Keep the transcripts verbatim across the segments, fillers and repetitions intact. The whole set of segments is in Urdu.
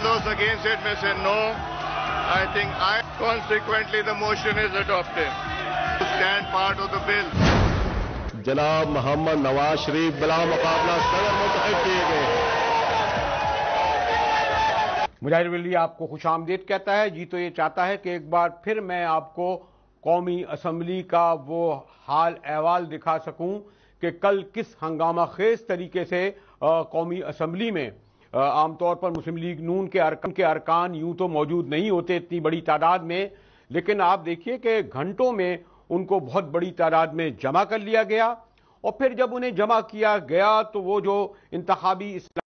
those against it may say no. I think I consequently the motion is adopted to stand part of the bill. जनाब मोहम्मद नवाज शरीफ बिला मुकाबला सदर मुंतखब किए गए। मुजाहिद वली आपको खुशामदीद कहता है। जी तो ये चाहता है कि एक बार फिर मैं आपको कौमी असम्बली का वो हाल अहवाल दिखा सकूं कि कल किस हंगामा खेज तरीके से कौमी असम्बली में आमतौर पर मुस्लिम लीग नून के अरकान के अरकान यूं तो मौजूद नहीं होते इतनी बड़ी तादाद में, लेकिन आप देखिए कि घंटों में उनको बहुत बड़ी तादाद में जमा कर लिया गया। और फिर जब उन्हें जमा किया गया तो वो जो इंतखाबी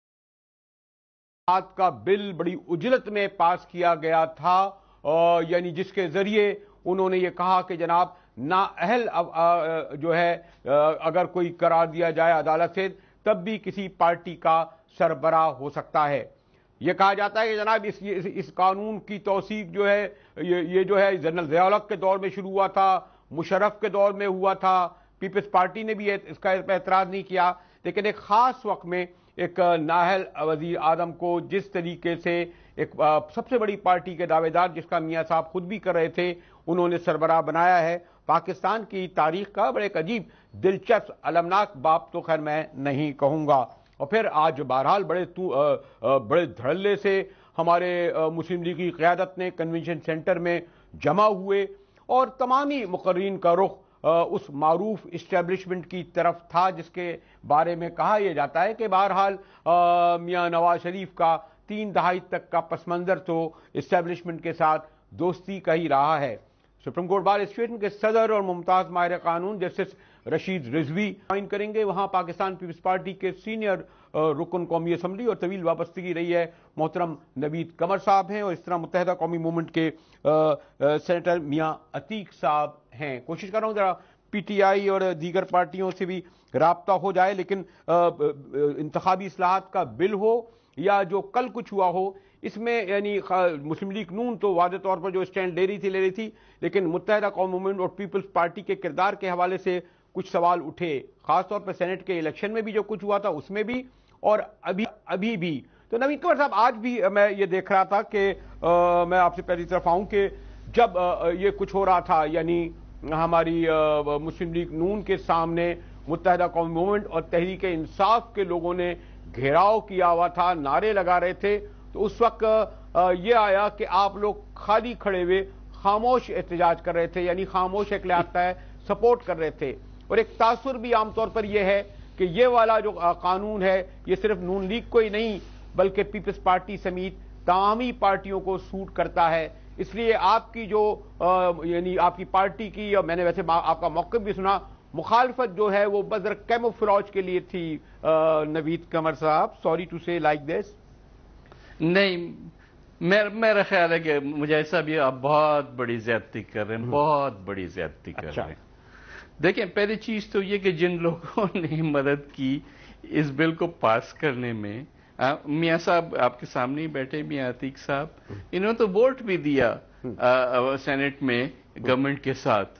इस्लाहात का बिल बड़ी उजलत में पास किया गया था, यानी जिसके जरिए उन्होंने ये कहा कि जनाब नाअहल जो है अगर कोई करार दिया जाए अदालत से तब भी किसी पार्टी का सरबराह हो सकता है। ये कहा जाता है कि जनाब इस इस, इस कानून की तौसीक जो है ये, ये जो है जनरल ज़िया-उल-हक के दौर में शुरू हुआ था, मुशर्रफ के दौर में हुआ था, पीपल्स पार्टी ने भी इसका एतराज़ नहीं किया, लेकिन एक ख़ास वक्त में एक नाहल वज़ीर आज़म को जिस तरीके से एक सबसे बड़ी पार्टी के दावेदार जिसका मियाँ साहब खुद भी कर रहे थे उन्होंने सरबराह बनाया है, पाकिस्तान की तारीख का बड़े एक अजीब दिलचस्प अलमनाक बाप तो खैर मैं नहीं कहूँगा। और फिर आज बहरहाल बड़े तू बड़े धड़ल्ले से हमारे मुस्लिम लीग की क़यादत ने कन्वेंशन सेंटर में जमा हुए और तमामी मुकर्रीन का रुख उस मारूफ इस्टेब्लिशमेंट की तरफ था जिसके बारे में कहा यह जाता है कि बहरहाल मियाँ नवाज शरीफ का तीन दहाई तक का पस मंज़र तो इस्टेब्लिशमेंट के साथ दोस्ती का ही रहा है। सुप्रीम कोर्ट बार एसोसिएशन के सदर और मुमताज़ माहिर कानून जस्टिस रशीद रिजवी ज्वाइन करेंगे। वहाँ पाकिस्तान पीपल्स पार्टी के सीनियर रुकन कौमी असम्बली और तवील वाबस्तगी रही है मोहतरम नवीद कमर साहब हैं और इस तरह मुत्तहदा कौमी मूवमेंट के सेनेटर मियाँ अतीक साहब हैं। कोशिश कर रहा हूँ जरा पी टी आई और दीगर पार्टियों से भी राब्ता हो जाए, लेकिन इंतखाबी इस्लाहात का बिल हो या जो कल कुछ हुआ हो इसमें यानी मुस्लिम लीग नून तो वादे तौर पर जो स्टैंड ले रही थी ले रही थी लेकिन मुत्तहदा कौम मूवमेंट और पीपल्स पार्टी के किरदार के हवाले से कुछ सवाल उठे, खासतौर पर सेनेट के इलेक्शन में भी जो कुछ हुआ था उसमें भी और अभी अभी भी। तो नवीद कमर साहब आज भी मैं ये देख रहा था कि आ, मैं आपसे पहली तरफ आऊँ कि जब आ, ये कुछ हो रहा था यानी हमारी आ, मुस्लिम लीग नून के सामने मुत्तहदा कौम मूवमेंट और तहरीक इंसाफ के लोगों ने घेराव किया हुआ था, नारे लगा रहे थे, तो उस वक्त ये आया कि आप लोग खाली खड़े हुए खामोश एहतजाज कर रहे थे, यानी खामोश एक आता है सपोर्ट कर रहे थे। और एक तासुर भी आमतौर पर यह है कि ये वाला जो कानून है ये सिर्फ नून लीग को ही नहीं बल्कि पीपल्स पार्टी समेत तमामी पार्टियों को सूट करता है। इसलिए आपकी जो यानी आपकी पार्टी की, और मैंने वैसे आपका मौक़िफ़ भी सुना, मुखालफत जो है वो बज़र कैमोफ्लेज के लिए थी। नवीद कमर साहब, sorry to say like this. नहीं, मेरा मेरा ख्याल है कि मुझे साहब ये आप बहुत बड़ी ज्यादती कर रहे हैं, बहुत बड़ी ज्यादती कर अच्छा। रहे हैं। देखें, पहली चीज तो ये कि जिन लोगों ने मदद की इस बिल को पास करने में, मियाँ साहब आपके सामने ही बैठे, मियाँ अतीक साहब, इन्होंने तो वोट भी दिया आ, सेनेट में गवर्नमेंट के साथ।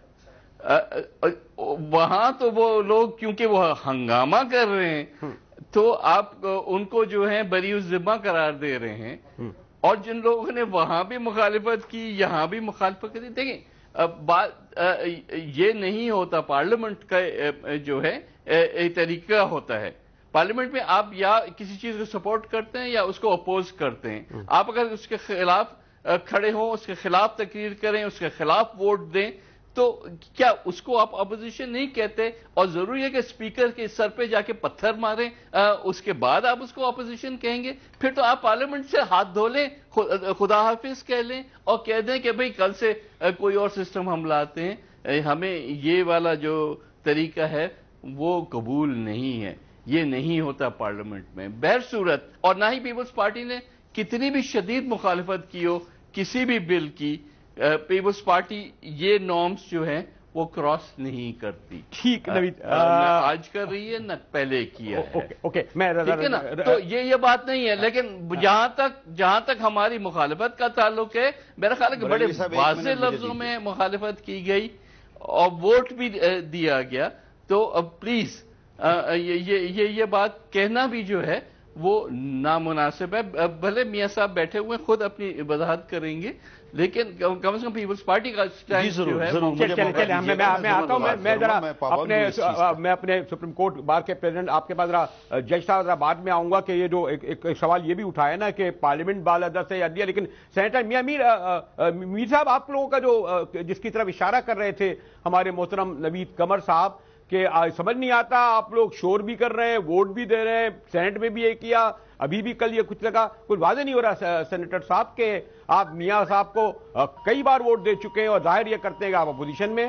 वहां तो वो लोग क्योंकि वो हंगामा कर रहे हैं तो आप उनको जो है बरी ज़िम्मा करार दे रहे हैं, और जिन लोगों ने वहां भी मुखालिफत की यहां भी मुखालिफत की। देखें, बात ये नहीं होता, पार्लियामेंट का जो है एक तरीका होता है, पार्लियामेंट में आप या किसी चीज को सपोर्ट करते हैं या उसको अपोज करते हैं। आप अगर उसके खिलाफ खड़े हों, उसके खिलाफ तकरीर करें, उसके खिलाफ वोट दें, तो क्या उसको आप अपोजिशन नहीं कहते? और जरूरी है कि स्पीकर के सर पे जाके पत्थर मारें आ, उसके बाद आप उसको अपोजिशन कहेंगे? फिर तो आप पार्लियामेंट से हाथ धो लें, खुदा हाफिज कह लें और कह दें कि भाई कल से कोई और सिस्टम हम लाते हैं। हमें ये वाला जो तरीका है वो कबूल नहीं है, ये नहीं होता पार्लियामेंट में बहर सूरत। और ना ही पीपल्स पार्टी ने कितनी भी शदीद मुखालिफत की हो किसी भी बिल की, पीपल्स पार्टी ये नॉर्म्स जो है वो क्रॉस नहीं करती। ठीक नवीद, न आज कर रही है न पहले किया है। ओके ओके, मैं ठीक है ना, तो ये ये बात नहीं है। लेकिन जहां तक जहां तक हमारी मुखालिफत का ताल्लुक है, मेरा ख्याल है कि बड़े वाज़ेह लफ्जों में मुखालिफत की गई और वोट भी दिया गया। तो अब प्लीज ये ये ये ये बात कहना भी जो है وہ نامناسب ہے. بھلے میاں صاحب بیٹھے ہوئے خود اپنی وضاحت کریں گے, لیکن کم از کم پیپلز پارٹی کا اسٹینڈ جو ہے میں آتا ہوں. میں ذرا اپنے میں اپنے سپریم کورٹ بار کے پریزیڈنٹ آپ کے پاس ذرا جج صاحب ذرا بعد میں آؤں گا کہ یہ جو ایک سوال یہ بھی اٹھایا نا کہ پارلیمنٹ بالادست ہے یا دیا, لیکن سینیٹر میاں میر میر صاحب آپ لوگوں کا جو جس کی طرف اشارہ کر رہے تھے ہمارے محترم نوید قمر صاحب کہ سمجھ نہیں آتا, آپ لوگ شور بھی کر رہے ہیں, ووٹ بھی دے رہے ہیں, سینٹ میں بھی یہ کیا, ابھی بھی کل یہ کچھ لگا, کچھ واضح نہیں ہو رہا سینیٹر صاحب کہ آپ میاں صاحب کو کئی بار ووٹ دے چکے ہیں اور ظاہر یہ کرتے ہیں کہ آپ اپوزیشن میں.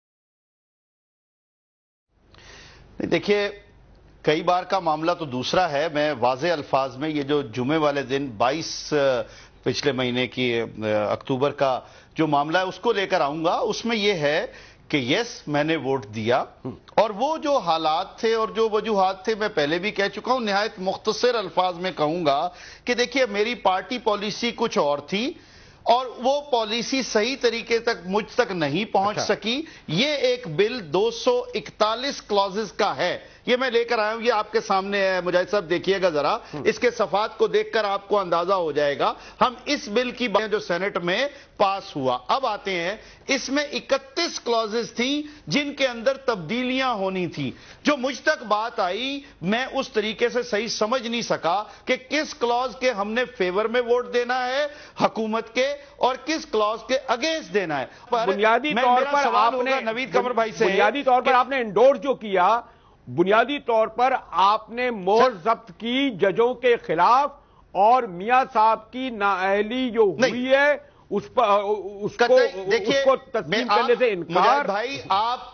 دیکھیے کئی بار کا معاملہ تو دوسرا ہے. میں واضح الفاظ میں یہ جو جمعے والے دن بائیس پچھلے مہینے کی اکتوبر کا جو معاملہ ہے اس کو لے کر آؤں گا. اس میں یہ ہے کہ یس میں نے ووٹ دیا, اور وہ جو حالات تھے اور جو وجوہات تھے میں پہلے بھی کہہ چکا ہوں. نہایت مختصر الفاظ میں کہوں گا کہ دیکھیے میری پارٹی پالیسی کچھ اور تھی اور وہ پالیسی صحیح طریقے تک مجھ تک نہیں پہنچ سکی. یہ ایک بل دو سو اکتالیس کلازز کا ہے, یہ میں لے کر آیا ہوں, یہ آپ کے سامنے ہے. مجاہد صاحب دیکھیے گا ذرا, اس کے صفحات کو دیکھ کر آپ کو اندازہ ہو جائے گا. ہم اس بل کی باتیں جو سینٹ میں پاس ہوا, اب آتے ہیں اس میں اکتیس کلازز تھیں جن کے اندر تبدیلیاں ہونی تھی. جو مجھ تک بات آئی میں اس طریقے سے صحیح سمجھ نہیں سکا کہ کس کلاز کے ہم نے فیور میں ووٹ دینا ہے حکومت کے اور کس کلاز کے اگینسٹ دینا ہے. بنیادی طور پر آپ نے نوید قمر بھائی سے بنیادی طور پر آپ نے انڈورس جو کیا, بنیادی طور پر آپ نے مہر ضبط کی ججوں کے خلاف, اور میاں صاحب کی نااہلی جو ہوئی ہے اس پر اس کو تسلیم کرنے سے انکار. بھائی آپ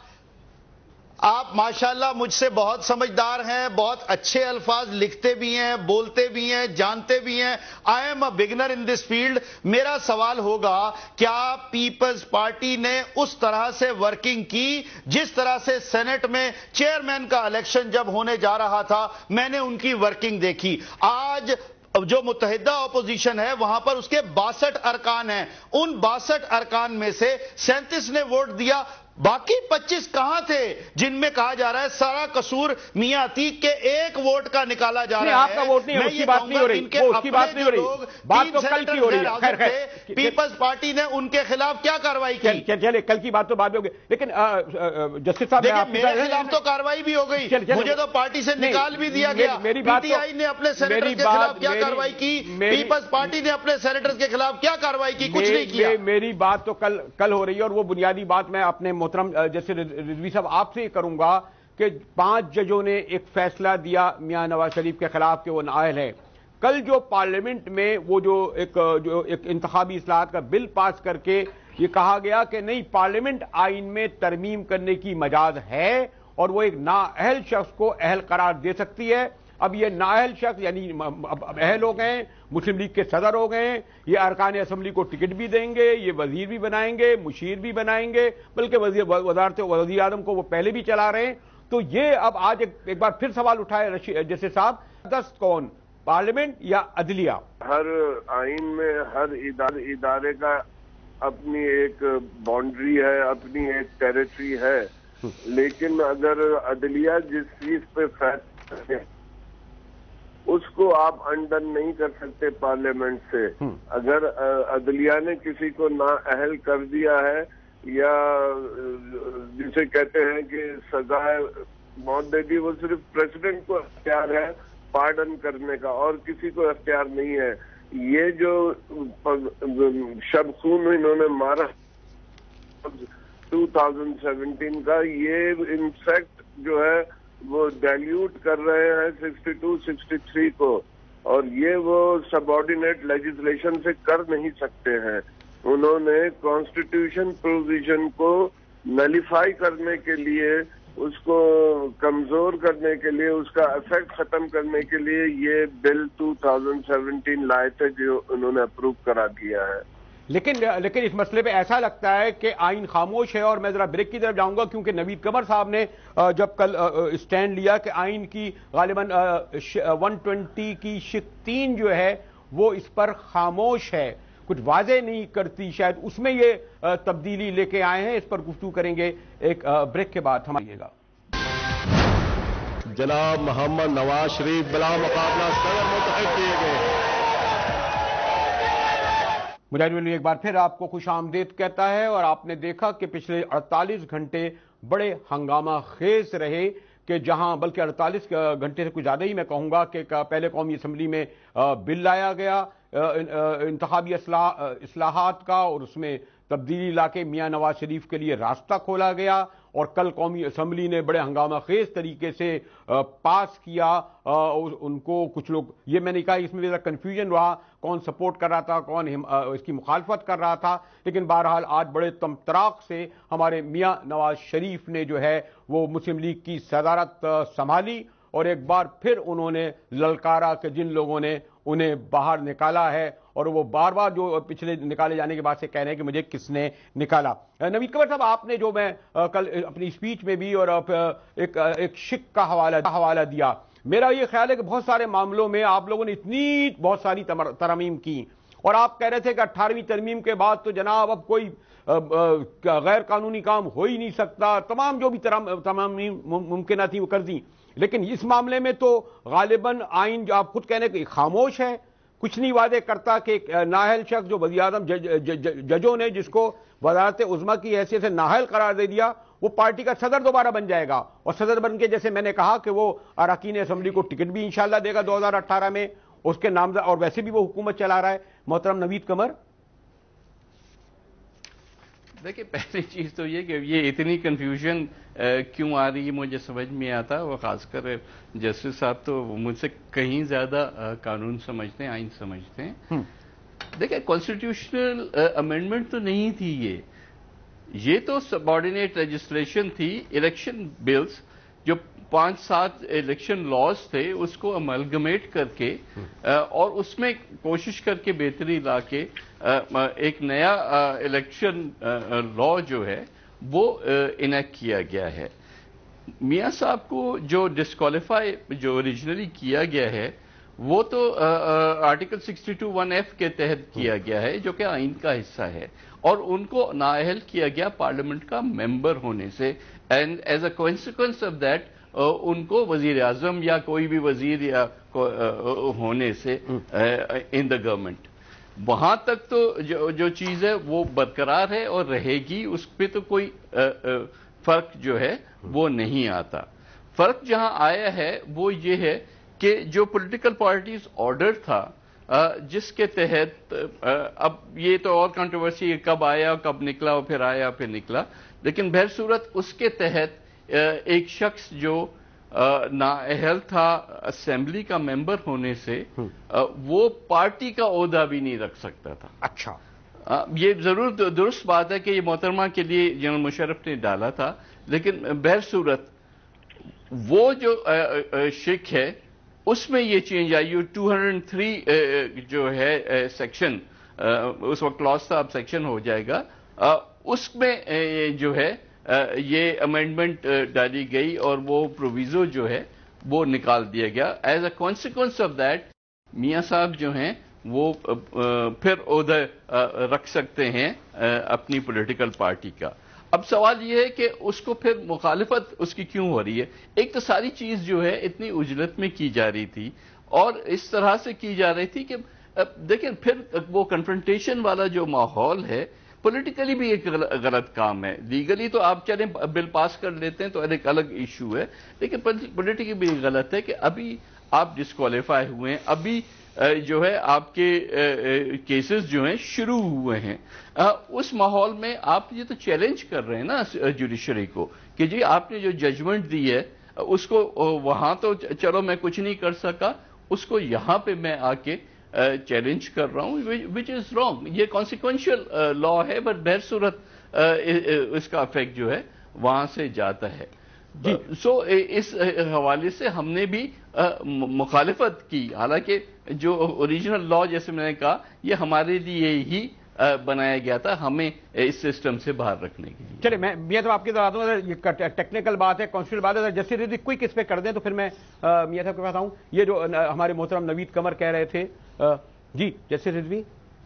آپ ماشاءاللہ مجھ سے بہت سمجھدار ہیں, بہت اچھے الفاظ لکھتے بھی ہیں, بولتے بھی ہیں, جانتے بھی ہیں. I am a beginner in this field. میرا سوال ہوگا کیا پیپلز پارٹی نے اس طرح سے ورکنگ کی جس طرح سے سینٹ میں چیئرمین کا الیکشن جب ہونے جا رہا تھا میں نے ان کی ورکنگ دیکھی. آج جو متحدہ اپوزیشن ہے وہاں پر اس کے باسٹھ ارکان ہیں, ان باسٹھ ارکان میں سے سینتیس نے ووٹ دیا, باقی پچیس کہاں تھے جن میں کہا جا رہا ہے سارا قصور میاں عتیق کے ایک ووٹ کا نکالا جا رہا ہے. آپ کا ووٹ نہیں ہے, اس کی بات نہیں ہو رہی, اس کی بات نہیں ہو رہی, بات تو کل کی ہو رہی ہے. خیر خیر پیپلز پارٹی نے ان کے خلاف کیا کارروائی کی؟ چلے کل کی بات تو بعد میں ہوگی, لیکن جسٹس صاحب میرے خلاف تو کارروائی بھی ہو گئی, مجھے تو پارٹی سے نکال بھی دیا گیا. پی ٹی آئی نے اپنے سینیٹر کے خلاف کیا کارروائی کی؟ پیپلز پارٹی نے اپنے سینیٹر کے خلاف کیا کارروائی کی؟ کچھ نہیں کیا. میری بات تو کل کل ہو رہی ہے, اور وہ بنیادی بات میں اپنے محترم جیسے رضوی صاحب آپ سے یہ کروں گا کہ پانچ ججوں نے ایک فیصلہ دیا میاں نواز شریف کے خلاف کہ وہ نااہل ہے. کل جو پارلیمنٹ میں وہ جو ایک جو ایک انتخابی اصلاحات کا بل پاس کر کے یہ کہا گیا کہ نہیں پارلیمنٹ آئین میں ترمیم کرنے کی مجاز ہے اور وہ ایک نااہل شخص کو اہل قرار دے سکتی ہے. اب یہ نااہل شخص یعنی اہل ہو گئے, مسلم لیگ کے صدر ہو گئے, یہ ارکان اسمبلی کو ٹکٹ بھی دیں گے, یہ وزیر بھی بنائیں گے, مشیر بھی بنائیں گے, بلکہ وزیر وزارت وزیر اعظم کو وہ پہلے بھی چلا رہے ہیں. تو یہ اب آج ایک بار پھر سوال اٹھائے رشید جیسے صاحب, دست کون, پارلیمنٹ یا عدلیہ؟ ہر آئین میں ہر ادارے کا اپنی ایک باؤنڈری ہے, اپنی ایک ٹیریٹری ہے, لیکن اگر عدلیہ جس چیز پہ فیصلہ کرے اس کو آپ انڈن نہیں کر سکتے پارلیمنٹ سے. اگر عدلیہ نے کسی کو نااہل کر دیا ہے یا جسے کہتے ہیں کہ سزا موت دے دی, وہ صرف پریزیڈنٹ کو اختیار ہے پارڈن کرنے کا اور کسی کو اختیار نہیں ہے. یہ جو شب خون انہوں نے مارا دو ہزار سترہ کا, یہ انفیکٹ جو ہے وہ ڈیلیوٹ کر رہے ہیں سکسٹی ٹو سکسٹی تھری کو, اور یہ وہ سب آرڈینیٹ لیجسلیشن سے کر نہیں سکتے ہیں. انہوں نے کانسٹیٹیوشن پروویژن کو نلیفائی کرنے کے لیے, اس کو کمزور کرنے کے لیے, اس کا افیکٹ ختم کرنے کے لیے یہ بل دو ہزار سترہ لائے تھے جو انہوں نے اپروو کرا دیا ہے. لیکن لیکن اس مسئلے پہ ایسا لگتا ہے کہ آئین خاموش ہے, اور میں ذرا بریک کی طرف جاؤں گا کیونکہ نوید قمر صاحب نے جب کل اسٹینڈ لیا کہ آئین کی غالباً ون ٹوینٹی کی شق تین جو ہے وہ اس پر خاموش ہے, کچھ واضح نہیں کرتی, شاید اس میں یہ تبدیلی لے کے آئے ہیں. اس پر گفتگو کریں گے ایک بریک کے بعد. ہم آئیے گا. जनाब मोहम्मद नवाज शरीफ बिला मुकाबला सदर मुंतखब किए गए। मुजाहिद एक बार फिर आपको खुश आमदीद कहता है। और आपने देखा कि पिछले अड़तालीस घंटे बड़े हंगामा खेज रहे कि जहां बल्कि अड़तालीस घंटे से कुछ ज़्यादा ही मैं कहूँगा कि पहले कौमी असम्बली में बिल लाया गया इंतखाबी इस्लाहात का और उसमें तब्दीली ला के मियाँ नवाज शरीफ के लिए रास्ता खोला गया। और कल कौमी असम्बली ने बड़े हंगामा खेज तरीके से पास किया उनको। कुछ लोग ये मैंने कहा इसमें ज़रा कन्फ्यूजन रहा कौन सपोर्ट कर रहा था कौन इसकी मुखालफत कर रहा था, लेकिन बहरहाल आज बड़े तमतराक से हमारे मियाँ नवाज शरीफ ने जो है वो मुस्लिम लीग की सदारत संभाली और एक बार फिर उन्होंने ललकारा कि जिन लोगों ने उन्हें बाहर निकाला है और वो बार बार जो पिछले निकाले जाने के बाद से कह रहे हैं कि मुझे किसने निकाला। नवीद कमर साहब, आपने जो मैं कल अपनी स्पीच में भी और एक एक शिक का हवाला हवाला दिया, मेरा ये ख्याल है कि बहुत सारे मामलों में आप लोगों ने इतनी बहुत सारी तरमीम की और आप कह रहे थे कि अट्ठारहवीं तरमीम के बाद तो जनाब अब कोई गैर कानूनी काम हो ही नहीं सकता, तमाम जो भी तरमीम मुमकिन थी वो कर दी। लेकिन इस मामले में तो गालिबन आइन जो आप खुद कहने के खामोश है, कुछ नहीं वादे करता कि नाहल शख्स जो वज़ीर आज़म जजों ने जिसको वज़ारत उज़्मा की हैसियत से नाहल करार दे दिया वो पार्टी का सदर दोबारा बन जाएगा और सदर बन के जैसे मैंने कहा कि वो अरकान असम्बली को टिकट भी इंशाल्लाह देगा दो हज़ार अठारह में उसके नाम और वैसे भी वो हुकूमत चला रहा है। मोहतरम नवीद कमर, देखिए पहली चीज तो ये कि ये इतनी कंफ्यूजन क्यों आ रही है मुझे समझ में आता, वो खासकर जस्टिस साहब तो मुझसे कहीं ज्यादा कानून समझते हैं, आइन समझते हैं। देखिए कॉन्स्टिट्यूशनल अमेंडमेंट तो नहीं थी ये ये तो सबऑर्डिनेट लेजिस्लेशन थी। इलेक्शन बिल्स जो पांच सात इलेक्शन लॉज थे उसको अमलगमेट करके और उसमें कोशिश करके बेहतरी लाके एक नया इलेक्शन लॉ जो है वो इनेक्ट किया गया है। मियां साहब को जो डिस्क्वालीफाई जो ओरिजिनली किया गया है वो तो article sixty two one F के तहत किया गया है जो कि आइन का हिस्सा है और उनको नाअहल किया गया पार्लियामेंट का मेंबर होने से and as a consequence of that उनको वजीर आजम या कोई भी वजीर या होने से इन द गवर्नमेंट वहां तक तो जो जो चीज है वो बरकरार है और रहेगी, उस पर तो कोई आ, आ, फर्क जो है वो नहीं आता। फर्क जहां आया है वो ये है कि जो पॉलिटिकल पार्टीज ऑर्डर था जिसके तहत अब ये तो और कंट्रोवर्सी कब आया कब निकला और फिर आया फिर निकला, लेकिन बहरसूरत उसके तहत एक शख्स जो नाअहल था असेंबली का मेंबर होने से वो पार्टी का ओहदा भी नहीं रख सकता था। अच्छा, ये जरूर दुरुस्त बात है कि ये मोहतरमा के लिए जनरल मुशर्रफ ने डाला था, लेकिन बहरसूरत वो जो शिक है उसमें ये चेंज आई। टू हंड्रेड थ्री जो है सेक्शन उस वक्त क्लॉज था, अब सेक्शन हो जाएगा, उसमें जो है ये अमेंडमेंट डाली गई और वो प्रोविजो जो है वो निकाल दिया गया। As a consequence of that मियां साहब जो हैं वो फिर ओहदा रख सकते हैं अपनी पॉलिटिकल पार्टी का। अब सवाल ये है कि उसको फिर मुखालिफत उसकी क्यों हो रही है। एक तो सारी चीज जो है इतनी उजलत में की जा रही थी और इस तरह से की जा रही थी कि देखिए फिर वो कन्फ्रंटेशन वाला जो माहौल है पॉलिटिकली भी एक गलत काम है। लीगली तो आप चले बिल पास कर लेते हैं तो एक अलग इशू है, लेकिन पॉलिटिकली भी गलत है कि अभी आप डिस्क्वालीफाई हुए हैं, अभी जो है आपके केसेस जो हैं शुरू हुए हैं, उस माहौल में आप ये तो चैलेंज कर रहे हैं ना जुडिशरी को कि जी आपने जो जजमेंट दी है उसको वहां तो चलो मैं कुछ नहीं कर सका, उसको यहां पे मैं आके चैलेंज कर रहा हूं, विच इज रॉन्ग। ये कॉन्सिक्वेंशियल लॉ है बट बहरसूरत इसका इफेक्ट जो है वहां से जाता है। जी सो so, इस हवाले से हमने भी मुखालिफत की, हालांकि जो ओरिजिनल लॉ जैसे मैंने कहा ये हमारे लिए ही बनाया गया था, हमें इस सिस्टम से बाहर रखने के लिए। चलिए मैं मियां तो आपकी तरह आता हूँ, ये टेक्निकल बात है, कॉन्स्टिट्यूशनल बात है, जैसे रिजवी क्विक इस पे कर दें तो फिर मैं मियां साहब के पास आऊं। ये जो हमारे मोहतरम नवीद कमर कह रहे थे, आ, जी जैसे रिजवी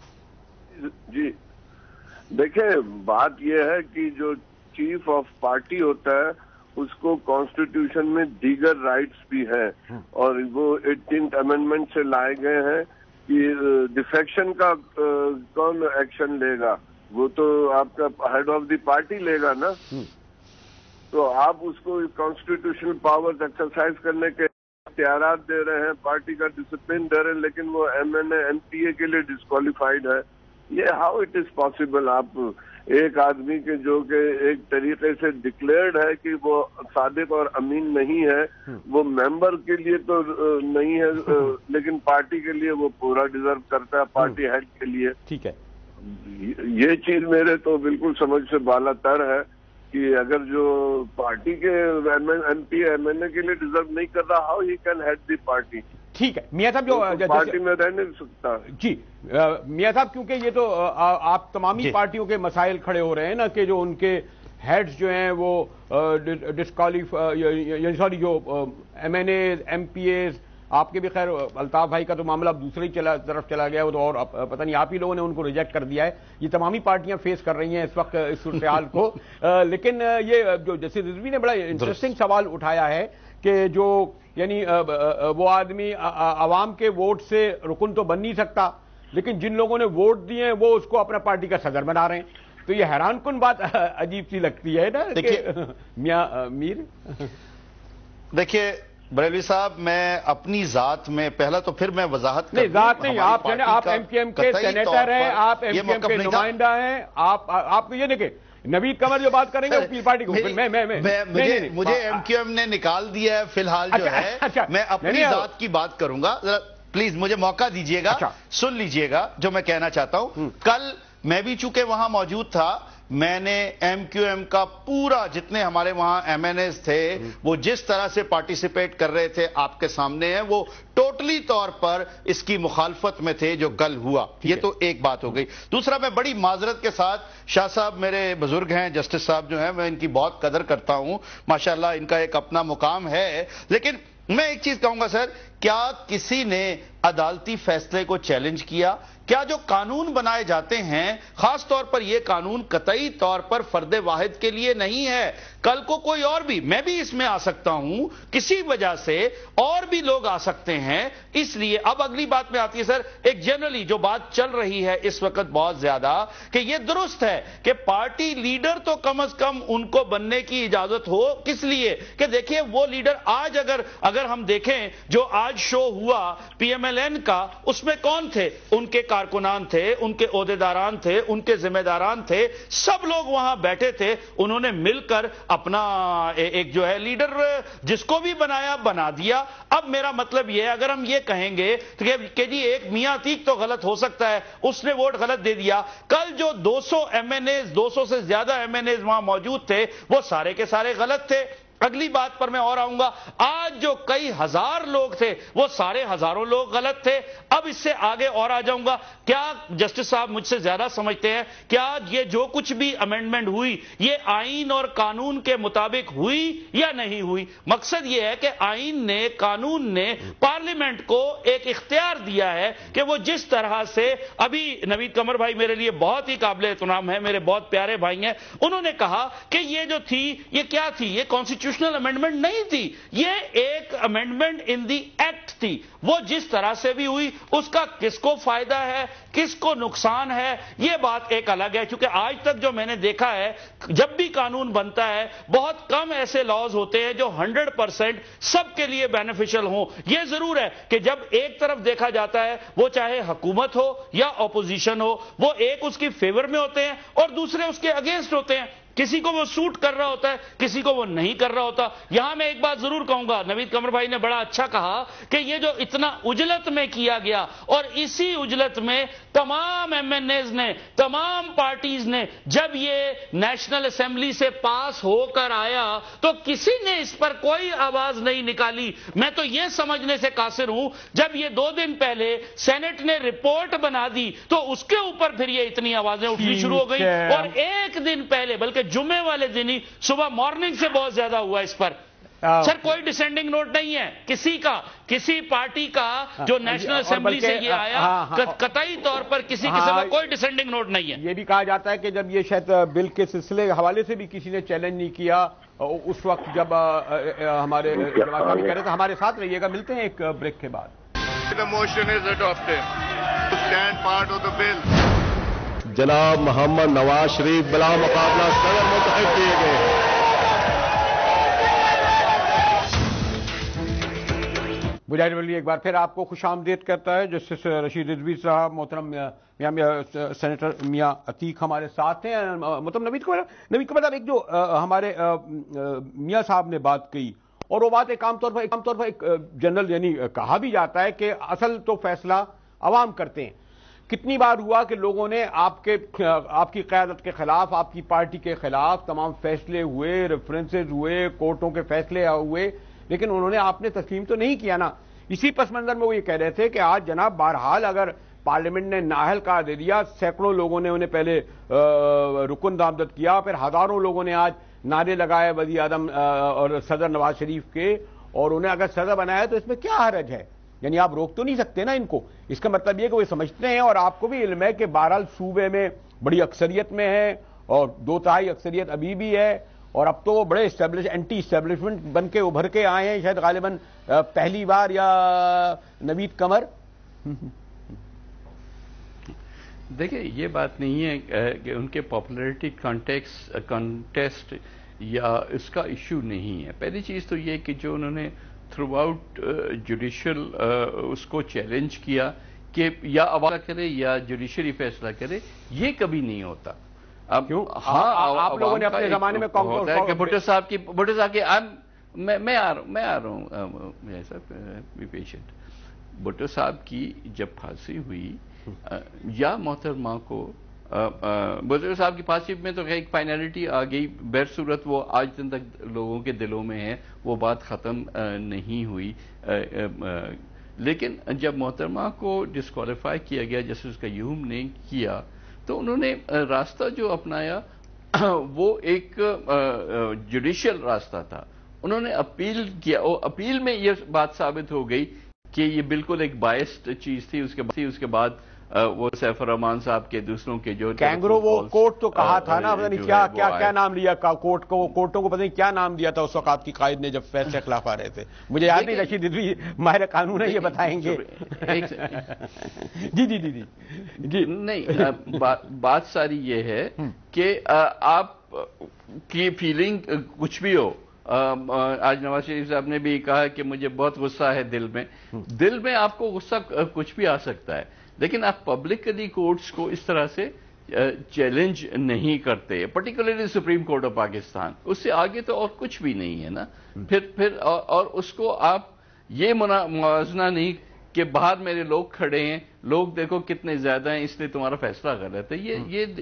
जी देखिए बात यह है कि जो चीफ ऑफ पार्टी होता है اس کو کانسٹیٹیوشن میں دیگر رائٹس بھی ہیں اور وہ ایٹینتھ امینڈمنٹ سے لائے گئے ہیں کہ ڈیفیکشن کا کون ایکشن لے گا، وہ تو آپ کا ہیڈ آف دی پارٹی لے گا نا. تو آپ اس کو کانسٹیٹیوشنل پاور ایکسرسائز کرنے کے اختیارات دے رہے ہیں، پارٹی کا ڈسپلن دے رہے ہیں، لیکن وہ M N A M P A کے لیے ڈسکوالیفائڈ ہے. یہ ہاؤ اٹ از پاسبل؟ آپ ایک آدمی کے جو کہ ایک طریقے سے ڈکلیئرڈ ہے کہ وہ صادق اور امین نہیں ہے، وہ ممبر کے لیے تو نہیں ہے لیکن پارٹی کے لیے وہ پورا ڈیزرو کرتا ہے، پارٹی ہیڈ کے لیے. ٹھیک ہے، یہ چیز میرے تو بالکل سمجھ سے بالا تر ہے کہ اگر جو پارٹی کے M P M N A کے لیے ڈیزرو نہیں کر رہا، how he can head the party. ٹھیک ہے میاں صاحب، جو پارٹی میں رہ نہیں سکتا. جی میاں صاحب، کیونکہ یہ تو آپ تمامی پارٹیوں کے مسائل کھڑے ہو رہے ہیں نا کہ جو ان کے ہیڈز جو ہیں وہ ڈسکوالیفائی، سوری جو M N As M P As, آپ کے بھی خیر الطاف بھائی کا تو معاملہ اب دوسری طرف چلا گیا، وہ تو اور پتہ نہیں آپ ہی لوگوں نے ان کو ریجیکٹ کر دیا ہے. یہ تمامی پارٹیاں فیس کر رہی ہیں اس وقت اس صورتحال کو. لیکن یہ جو جیسے رضوی نے بڑا انٹرسٹنگ سوال اٹھایا ہے کہ جو یعنی وہ آدمی عوام کے ووٹ سے رکن تو بن نہیں سکتا، لیکن جن لوگوں نے ووٹ دیے ہیں وہ اس کو اپنا پارٹی کا صدر بنا رہے ہیں. تو یہ حیران کن بات عجیب سی لگتی ہے نا میاں میر. دیکھیے بریلوی صاحب، میں اپنی ذات میں پہلا تو پھر میں وضاحت نہیں، ذات نہیں، آپ آپ ایم کیو ایم کے سینیٹر ہیں، آپ ایم کیو ایم کے نمائندہ ہیں. آپ آپ کو یہ دیکھیں نوید قمر جو بات کریں گے وہ پارٹی کو میں میں مجھے ایم کیو ایم نے نکال دیا ہے فی الحال جو ہے. میں اپنی ذات کی بات کروں گا، ذرا پلیز مجھے موقع دیجیے گا، سن لیجیے گا جو میں کہنا چاہتا ہوں. کل میں بھی چونکہ وہاں موجود تھا، میں نے ایم کیو ایم کا پورا جتنے ہمارے وہاں ایم این ایز تھے وہ جس طرح سے پارٹیسپیٹ کر رہے تھے آپ کے سامنے ہیں، وہ ٹوٹلی طور پر اس کی مخالفت میں تھے جو کل ہوا. یہ تو ایک بات ہو گئی. دوسرا، میں بڑی معذرت کے ساتھ، شاہ صاحب میرے بزرگ ہیں، جسٹس صاحب جو ہیں، میں ان کی بہت قدر کرتا ہوں، ماشاءاللہ ان کا ایک اپنا مقام ہے، لیکن میں ایک چیز کہوں گا سر، کیا کسی نے عدالتی فیصلے کو چیلنج کیا؟ کیا جو قانون بنائے جاتے ہیں، خاص طور پر یہ قانون قطعی طور پر فرد واحد کے لیے نہیں ہے. کل کو کوئی اور بھی، میں بھی اس میں آ سکتا ہوں، کسی وجہ سے اور بھی لوگ آ سکتے ہیں. اس لیے اب اگلی بات میں آتی ہے سر، ایک جنرلی جو بات چل رہی ہے اس وقت بہت زیادہ کہ یہ درست ہے کہ پارٹی لیڈر تو کم از کم ان کو بننے کی اجازت ہو. کس لیے کہ دیکھیں وہ لیڈر آج اگر اگر ہم دیکھیں جو آج شو ہوا پی ایم ایل این کا، اس میں کون تھے؟ ان کے کارکنان تھے، ان کے عہدیداران تھے، ان کے ذمہ داران تھے، سب لوگ وہاں بیٹھے تھے. انہوں نے مل کر اپنا ایک جو ہے لیڈر جس کو بھی بنایا بنا دیا. اب میرا مطلب یہ ہے، اگر ہم یہ کہیں گے کہ جی ایک میاں عتیق تو غلط ہو سکتا ہے، اس نے ووٹ غلط دے دیا، کل جو دو سو ایم این ایز دو سو سے زیادہ ایم این ایز وہاں موجود تھے وہ سارے کے سارے غلط تھے. اگلی بات پر میں اور آؤں گا، آج جو کئی ہزار لوگ تھے وہ سارے ہزاروں لوگ غلط تھے. اب اس سے آگے اور آ جاؤں گا. کیا جسٹس صاحب مجھ سے زیادہ سمجھتے ہیں کیا یہ جو کچھ بھی امینڈمنٹ ہوئی یہ آئین اور قانون کے مطابق ہوئی یا نہیں ہوئی؟ مقصد یہ ہے کہ آئین نے، قانون نے پارلیمنٹ کو ایک اختیار دیا ہے کہ وہ جس طرح سے، ابھی نوید قمر بھائی میرے لیے بہت ہی قابل احترام ہے، میرے بہت پیارے بھائی ہیں، انہوں نے کہا کہ یہ جو تھی یہ کیا تھی؟ یہ کانسٹیٹیوشنل امینڈمنٹ نہیں تھی، یہ ایک امینڈمنٹ ان دی ایکٹ تھی. وہ جس طرح سے بھی ہوئی اس کا کس کو فائدہ ہے، کس کو نقصان ہے، یہ بات ایک الگ ہے. کیونکہ آج تک جو میں نے دیکھا ہے جب بھی قانون بنتا ہے بہت کم ایسے لاز ہوتے ہیں جو ہنڈریڈ پرسینٹ سب کے لیے بینیفیشل ہوں. یہ ضرور ہے کہ جب ایک طرف دیکھا جاتا ہے وہ چاہے حکومت ہو یا اپوزیشن ہو، وہ ایک اس کی فیور میں ہوتے ہیں اور دوسرے اس کے اگینسٹ ہوتے ہیں. کسی کو وہ سوٹ کر رہا ہوتا ہے، کسی کو وہ نہیں کر رہا ہوتا. یہاں میں ایک بات ضرور کہوں گا، نوید قمر بھائی نے بڑا اچھا کہا کہ یہ جو اتنا اجلت میں کیا گیا اور اسی اجلت میں تمام ایم این ایز نے، تمام پارٹیز نے، جب یہ نیشنل اسمبلی سے پاس ہو کر آیا تو کسی نے اس پر کوئی آواز نہیں نکالی. میں تو یہ سمجھنے سے قاصر ہوں جب یہ دو دن پہلے سینٹ نے رپورٹ بنا دی تو اس کے اوپر پھر یہ اتنی آوازیں اٹھنی شروع ہو گئی. اور ایک دن پہلے بلکہ جمعے والے دن ہی صبح مارننگ سے بہت زیادہ ہوا اس پر. سر کوئی ڈسینڈنگ نوٹ نہیں ہے کسی کا، کسی پارٹی کا جو نیشنل اسمبلی سے یہ آیا، قطعی طور پر کسی قسم کا کوئی ڈسینڈنگ نوٹ نہیں ہے. یہ بھی کہا جاتا ہے کہ جب یہ شاید بل کے سلسلے حوالے سے بھی کسی نے چیلنج نہیں کیا اس وقت جب ہمارے جواد صاحب کہہ رہے تھے. ہمارے ساتھ رہیے گا, ملتے ہیں ایک بریک کے بعد. The motion is adopted. To stand part of the bill. جناب محمد نواز شریف بلا مقابلہ صدر منتخب کیے گئے. مجاہد ولی ایک بار پھر آپ کو خوش آمدید کرتا ہے. جسٹس رشید رضوی صاحب, محترم میاں سینیٹر میاں عتیق ہمارے ساتھ ہیں. محترم نوید قمر نوید قمر صاحب, ایک جو ہمارے میاں صاحب نے بات کہی, اور وہ بات ایک عام طور پر ایک عام طور پر ایک جنرل یعنی کہا بھی جاتا ہے کہ اصل تو فیصلہ عوام کرتے ہیں. کتنی بار ہوا کہ لوگوں نے آپ کے آپ کی قیادت کے خلاف, آپ کی پارٹی کے خلاف تمام فیصلے ہوئے, ریفرنسز ہوئے, کورٹوں کے فیصلے ہوئے, لیکن انہوں نے آپ نے تسلیم تو نہیں کیا نا. اسی پس منظر میں وہ یہ کہہ رہے تھے کہ آج جناب بہرحال اگر پارلیمنٹ نے نااہل قرار دے دیا, سینکڑوں لوگوں نے انہیں پہلے رکن نامزد کیا, پھر ہزاروں لوگوں نے آج نعرے لگائے وزیر اعظم اور صدر نواز شریف کے, اور انہیں اگر صدر بنایا تو اس میں کیا حرج ہے؟ یعنی آپ روک تو نہیں سکتے نا ان کو. اس کا مطلب یہ کہ وہ سمجھتے ہیں, اور آپ کو بھی علم ہے کہ بہرحال صوبے میں بڑی اکثریت میں ہے, اور دو تہائی اکثریت ابھی بھی ہے, اور اب تو وہ بڑے اسٹیبلش اینٹی اسٹیبلشمنٹ بن کے ابھر کے آئے ہیں, شاید غالباً پہلی بار, یا نوید قمر. دیکھیں, یہ بات نہیں ہے کہ ان کے پاپولیرٹی کانٹیکس کانٹیسٹ یا اس کا ایشو نہیں ہے. پہلی چیز تو یہ کہ جو انہوں نے تھرو آؤٹ جوڈیشل اس کو چیلنج کیا کہ یا عوام کرے یا جوڈیشری فیصلہ کرے, یہ کبھی نہیں ہوتا. اب کیوں؟ ہاں, آپ لوگوں نے اپنے زمانے میں ہوتا ہے کہ بھٹو صاحب کی بھٹو صاحب کی میں میں آ رہا ہوں میں آ رہا ہوں ایسا بی پیشنٹ. بھٹو صاحب کی جب پھانسی ہوئی, یا محترمہ کو بھٹو صاحب کی پھانسی میں تو ایک فائنلٹی آ گئی, بہر صورت وہ آج دن تک لوگوں کے دلوں میں ہے, وہ بات ختم نہیں ہوئی. لیکن جب محترمہ کو ڈسکوالیفائی کیا گیا جسٹس قیوم نے کیا, تو انہوں نے راستہ جو اپنایا وہ ایک جوڈیشل راستہ تھا. انہوں نے اپیل کیا, اور اپیل میں یہ بات ثابت ہو گئی کہ یہ بالکل ایک بائسڈ چیز تھی. اس کے بعد اس کے بعد وہ سیف الرحمان صاحب کے دوسروں کے جو کینگرو وہ کورٹ تو کہا تھا نا, پتہ نہیں کیا کیا کیا نام لیا کورٹ کو, کورٹوں کو پتہ نہیں کیا نام دیا تھا اس وقت آپ کی قائد نے جب فیصلے خلاف آ رہے تھے. مجھے یاد نہیں, رشید رضوی ماہر قانون ہے, یہ بتائیں گے. جی جی جی جی جی نہیں, بات ساری یہ ہے کہ آپ کی فیلنگ کچھ بھی ہو. آج نواز شریف صاحب نے بھی کہا کہ مجھے بہت غصہ ہے دل میں. دل میں آپ کو غصہ کچھ بھی آ سکتا ہے, لیکن آپ پبلکلی کورٹس کو اس طرح سے چیلنج نہیں کرتے, particularly supreme court of Pakistan. اس سے آگے تو اور کچھ بھی نہیں ہے نا. پھر پھر اور اس کو آپ یہ موازنہ نہیں کہ باہر میرے لوگ کھڑے ہیں, لوگ دیکھو کتنے زیادہ ہیں, اس لیے تمہارا فیصلہ کر رہے تھے. یہ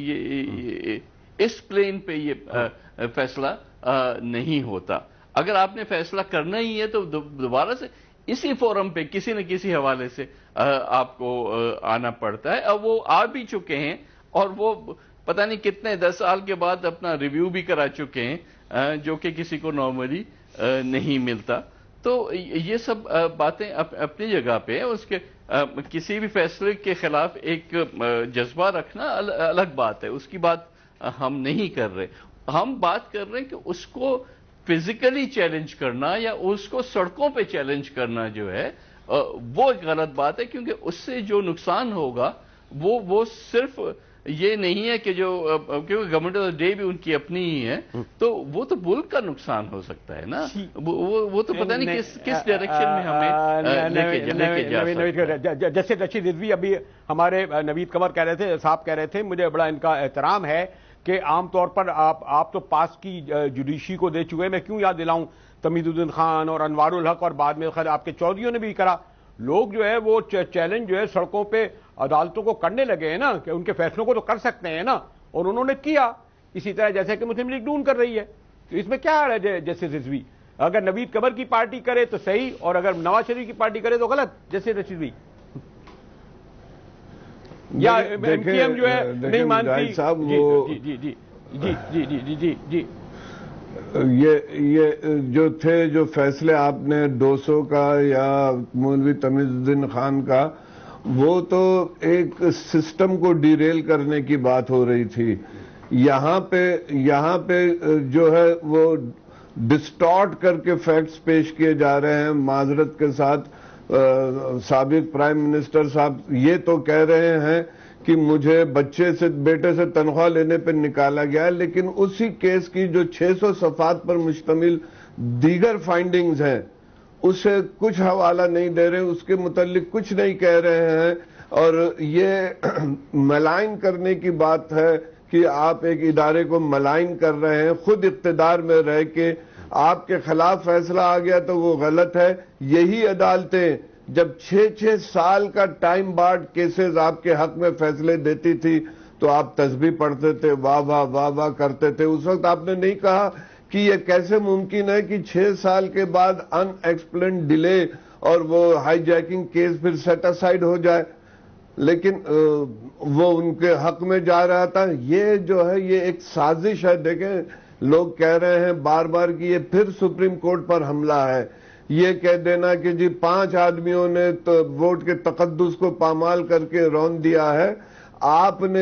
یہ اس پلین پہ یہ فیصلہ نہیں ہوتا. اگر آپ نے فیصلہ کرنا ہی ہے تو دوبارہ سے اسی فورم پہ کسی نہ کسی حوالے سے آپ کو آنا پڑتا ہے. اب وہ آ بھی چکے ہیں, اور وہ پتہ نہیں کتنے دس سال کے بعد اپنا ریویو بھی کرا چکے ہیں, جو کہ کسی کو نارملی نہیں ملتا. تو یہ سب باتیں اپنی جگہ پہ ہیں. اس کے کسی بھی فیصلے کے خلاف ایک جذبہ رکھنا الگ بات ہے, اس کی بات ہم نہیں کر رہے. ہم بات کر رہے ہیں کہ اس کو فزیکلی چیلنج کرنا یا اس کو سڑکوں پہ چیلنج کرنا جو ہے وہ ایک غلط بات ہے, کیونکہ اس سے جو نقصان ہوگا وہ وہ صرف یہ نہیں ہے کہ جو کیونکہ گورنمنٹ آف ڈے بھی ان کی اپنی ہی ہے, تو وہ تو ملک کا نقصان ہو سکتا ہے نا. وہ تو پتہ نہیں کس کس ڈائریکشن میں ہمیں لے کے جا سکتا ہے. جیسے رشید رضوی ابھی ہمارے نوید قمر کہہ رہے تھے, صاحب کہہ رہے تھے, مجھے بڑا ان کا احترام ہے کہ عام طور پر آپ آپ تو پاس کی جوڈیشری کو دے چکے ہیں. میں کیوں یاد دلاؤں, تمید الدین خان اور انوار الحق, اور بعد میں خیر آپ کے چودھریوں نے بھی کرا. لوگ جو ہے وہ چیلنج جو ہے سڑکوں پہ عدالتوں کو کرنے لگے ہیں نا, کہ ان کے فیصلوں کو تو کر سکتے ہیں نا, اور انہوں نے کیا. اسی طرح جیسے کہ مسلم لیگ نون کر رہی ہے, تو اس میں کیا ہے؟ جیسے رضوی اگر نوید قمر کی پارٹی کرے تو صحیح, اور اگر نواز شریف کی پارٹی کرے تو غلط, جیسے رشید یا ایم کیو ایم جو ہے نہیں مانتی. صاحب جی وہ جی جی جی جی جی جی جی جی جی یہ یہ جو تھے جو فیصلے آپ نے دو سو کا یا مولوی تمیز الدین خان کا, وہ تو ایک سسٹم کو ڈیریل کرنے کی بات ہو رہی تھی یہاں پہ یہاں پہ جو ہے وہ ڈسٹارٹ کر کے فیکٹس پیش کیے جا رہے ہیں. معذرت کے ساتھ سابق پرائم منسٹر صاحب یہ تو کہہ رہے ہیں کہ مجھے بچے سے بیٹے سے تنخواہ لینے پہ نکالا گیا ہے، لیکن اسی کیس کی جو چھ سو صفحات پر مشتمل دیگر فائنڈنگز ہیں اسے کچھ حوالہ نہیں دے رہے، اس کے متعلق کچھ نہیں کہہ رہے ہیں. اور یہ ملائن کرنے کی بات ہے کہ آپ ایک ادارے کو ملائن کر رہے ہیں. خود اقتدار میں رہ کے آپ کے خلاف فیصلہ آ گیا تو وہ غلط ہے. یہی عدالتیں جب چھ چھ سال کا ٹائم بارڈ کیسز آپ کے حق میں فیصلے دیتی تھی تو آپ تسبیح پڑھتے تھے، واہ واہ واہ واہ کرتے تھے. اس وقت آپ نے نہیں کہا کہ یہ کیسے ممکن ہے کہ چھ سال کے بعد ان ایکسپلینڈ ڈیلے اور وہ ہائی جیکنگ کیس پھر سیٹ اسائیڈ ہو جائے، لیکن وہ ان کے حق میں جا رہا تھا. یہ جو ہے یہ ایک سازش ہے. دیکھیں لوگ کہہ رہے ہیں بار بار کہ یہ پھر سپریم کورٹ پر حملہ ہے. یہ کہہ دینا کہ جی پانچ آدمیوں نے تو ووٹ کے تقدس کو پامال کر کے رون دیا ہے. آپ نے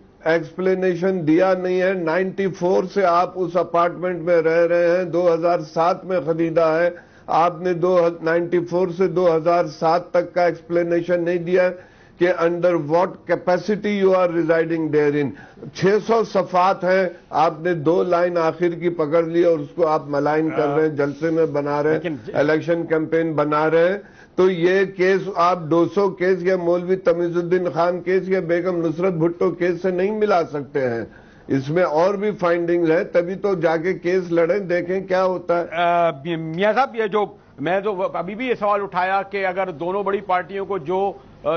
ایکسپلینیشن دیا نہیں ہے. نائنٹی فور سے آپ اس اپارٹمنٹ میں رہ رہے ہیں، دو ہزار سات میں خریدا ہے. آپ نے دو نائنٹی فور سے دو ہزار سات تک کا ایکسپلینیشن نہیں دیا کہ under what capacity you are residing there in. چھ سو صفحات ہیں، آپ نے دو لائن آخر کی پکڑ لی اور اس کو آپ ملائن کر رہے ہیں، جلسے میں بنا رہے ہیں، الیکشن کیمپین بنا رہے ہیں. تو یہ کیس آپ دو سو کیس یا مولوی تمیز الدین خان کیس یا بیگم نصرت بھٹو کیس سے نہیں ملا سکتے ہیں. اس میں اور بھی فائنڈنگز ہیں، تبھی تو جا کے کیس لڑیں، دیکھیں کیا ہوتا ہے. میاں صاحب یہ جو میں تو ابھی بھی یہ سوال اٹھایا کہ اگر دونوں بڑی پارٹیوں کو جو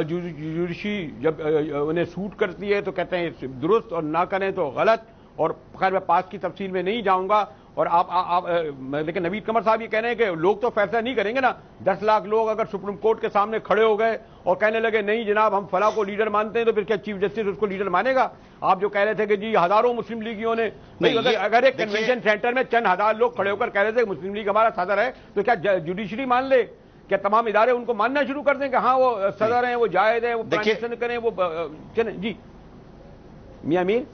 جوڈیشری جب انہیں سوٹ کرتی ہے تو کہتے ہیں درست اور نہ کریں تو غلط. اور خیر میں پاس کی تفصیل میں نہیں جاؤں گا. اور آپ آپ لیکن نوید قمر صاحب یہ کہہ رہے ہیں کہ لوگ تو فیصلہ نہیں کریں گے نا. دس لاکھ لوگ اگر سپریم کورٹ کے سامنے کھڑے ہو گئے اور کہنے لگے نہیں جناب ہم فلاں کو لیڈر مانتے ہیں تو پھر کیا چیف جسٹس اس کو لیڈر مانے گا؟ آپ جو کہہ رہے تھے کہ جی ہزاروں مسلم لیگیوں نے اگر ایک کنونشن سینٹر میں چند ہزار لوگ کھڑے ہو کر کہہ رہے تھے مسلم لیگ ہمارا صدر ہے تو کیا جوڈیشری مان لے؟ کیا تمام ادارے ان کو ماننا شروع کر دیں کہ ہاں وہ صدر ہیں، وہ جائز ہیں، وہ پرائم کریں، وہ چلیں؟ جی میاں میر.